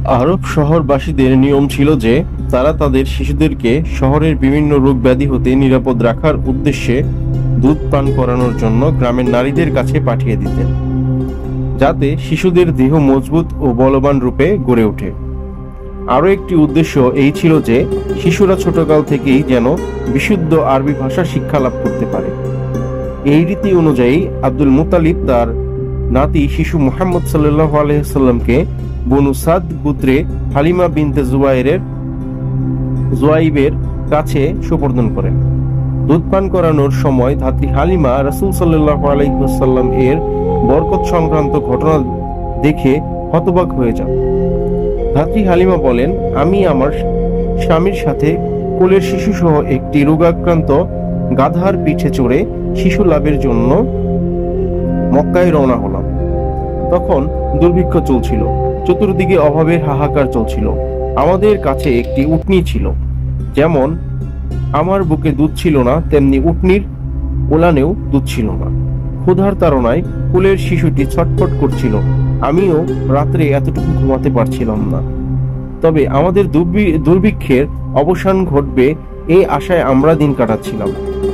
আরব শহরবাসীদের নিয়ম ছিল যে তারা তাদের শিশুদেরকে শহরের বিভিন্ন রোগ ব্যাধি হতে নিরাপদ রাখার উদ্দেশ্যে দুধ পান করানোর জন্য গ্রামের নারীদের কাছে পাঠিয়ে দিতেন, যাতে শিশুদের দেহ মজবুত ও বলবান রূপে গড়ে ওঠে। আরও একটি উদ্দেশ্য এই ছিল যে শিশুরা ছোটকাল থেকেই যেন বিশুদ্ধ আরবি ভাষা শিক্ষা লাভ করতে পারে। এই রীতি অনুযায়ী আব্দুল মুত্তালিব তার নাতি শিশু মুহাম্মদ সাল্লাল্লাহু আলাইহি ওয়াসাল্লামকে বনু সাদ গোত্রে হালিমা বিনতে জুয়াইবের কাছে সুপর্দ করেন। দুধ পান করানোর সময় ধাত্রী হালিমা রাসূল সাল্লাল্লাহু আলাইহি ওয়াসাল্লাম এর বরকত সংক্রান্ত ঘটনা দেখে হতবাক হয়ে যান। ধাত্রী হালিমা বলেন, আমি আমার স্বামীর সাথে কোলের শিশু সহ একটি রোগাক্রান্ত গাধার পিঠে চড়ে শিশু লাভের জন্য মক্কায় রওনা হলাম। তখন দুর্ভিক্ষ চলছিল, চতুর্দিকে অভাবের হাহাকার চলছিল। আমাদের কাছে একটি উটনী ছিল, যেমন আমার বুকে দুধ ছিল না তেমনি উটনীর ওলানেও দুধ ছিল না। ক্ষুধার তাড়নায় কোলের শিশুটি ছটফট করছিল। আমিও রাত্রে এতটুকু ঘুমাতে পারছিলাম না। তবে আমাদের দুর্ভিক্ষের অবসান ঘটবে এই আশায় আমরা দিন কাটাচ্ছিলাম।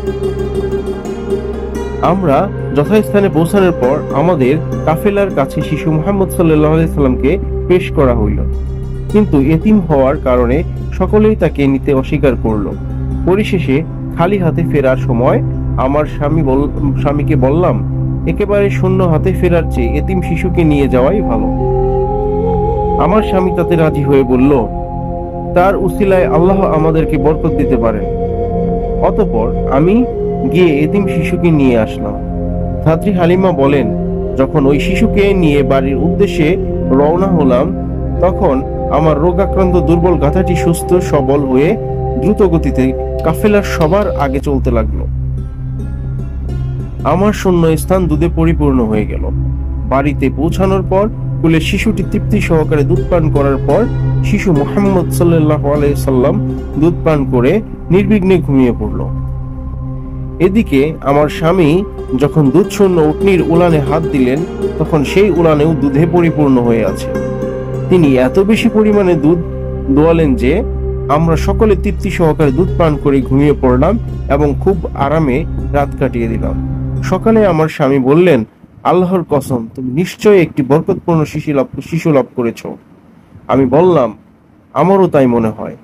আমরা যথাস্থানে পৌঁছানোর পর আমাদের কাফেলার কাছে শিশু মুহাম্মদ সাল্লাল্লাহু আলাইহি সাল্লামকে পেশ করা হইল, কিন্তু এতিম হওয়ার কারণে সকলেই তাকে নিতে অস্বীকার করল। পরিশেষে খালি হাতে ফেরার সময় আমার স্বামীকে বললাম, একেবারে শূন্য হাতে ফেরার চেয়ে এতিম শিশুকে নিয়ে যাওয়াই ভালো। আমার স্বামী তাতে রাজি হয়ে বলল, তার উসিলায় আল্লাহ আমাদেরকে বরকত দিতে পারেন। অতঃপর আমি গিয়ে এতিম শিশুকে নিয়ে আসলাম। ধাত্রী হালিমা বলেন, যখন ওই শিশুকে নিয়ে বাড়ির উদ্দেশ্যে রওনা হলাম, তখন আমার রোগাক্রান্ত দুর্বল গাধাটি সুস্থ সবল হয়ে দ্রুত গতিতে কাফেলার সবার আগে চলতে লাগলো। আমার শূন্য স্থান দুধে পরিপূর্ণ হয়ে গেল। বাড়িতে পৌঁছানোর পর কোলের শিশুটি তৃপ্তি সহকারে দুধ পান করার পর শিশু মুহাম্মদ সাল্লাল্লাহু আলাইহি সাল্লাম দুধ পান করে নির্বিঘ্নে ঘুমিয়ে পড়ল। এদিকে আমার স্বামী যখন দুধ শূন্য উটনীর উলানে হাত দিলেন, তখন সেই উলানেও দুধে পরিপূর্ণ হয়ে আছে। তিনি এত বেশি পরিমাণে দুধ দোয়ালেন যে আমরা সকলে তৃপ্তি সহকারে দুধ পান করে ঘুমিয়ে পড়লাম এবং খুব আরামে রাত কাটিয়ে দিলাম। সকালে আমার স্বামী বললেন, আল্লাহর কসম, তুমি নিশ্চয়ই একটি বরকতপূর্ণ শিশু লাভ করেছ। আমি বললাম, আমারও তাই মনে হয়।